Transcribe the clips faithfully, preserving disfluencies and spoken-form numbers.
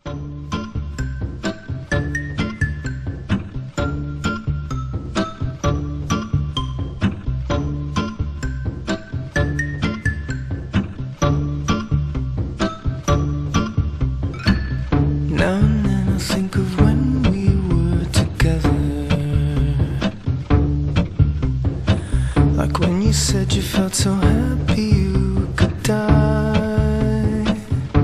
Now and then I think of when we were together, like when you said you felt so happy you could die.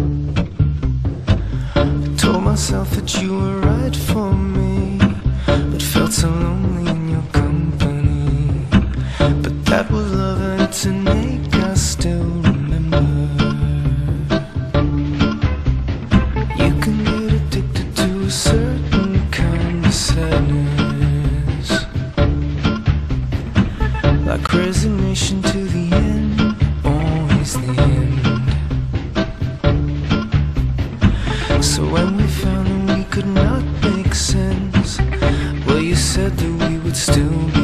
I told myself that you were right for me, but felt so lonely in your company. But that was love and it's an ache I still remember. You can get addicted to a certain kind of sadness, like resignation to the end, always the end. So when we found that we could not make sense, well, you said that we would still be